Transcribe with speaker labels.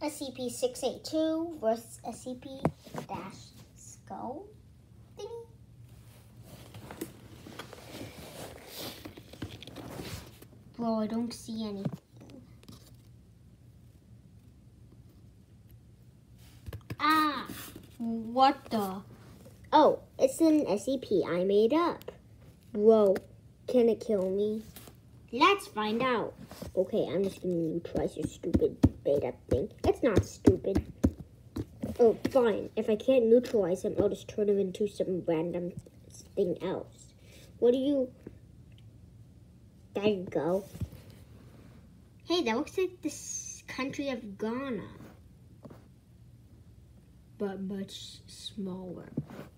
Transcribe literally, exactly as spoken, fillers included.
Speaker 1: S C P six eight two versus S C P dash skull thingy. Bro, I don't see anything. Ah, what the? Oh, it's an S C P I made up. Bro, can it kill me? Let's find out. Okay, I'm just gonna neutralize your stupid beta thing. It's not stupid. Oh, fine. If I can't neutralize him, I'll just turn him into some random thing else. What do you... There you go. Hey, that looks like the country of Ghana. But much smaller.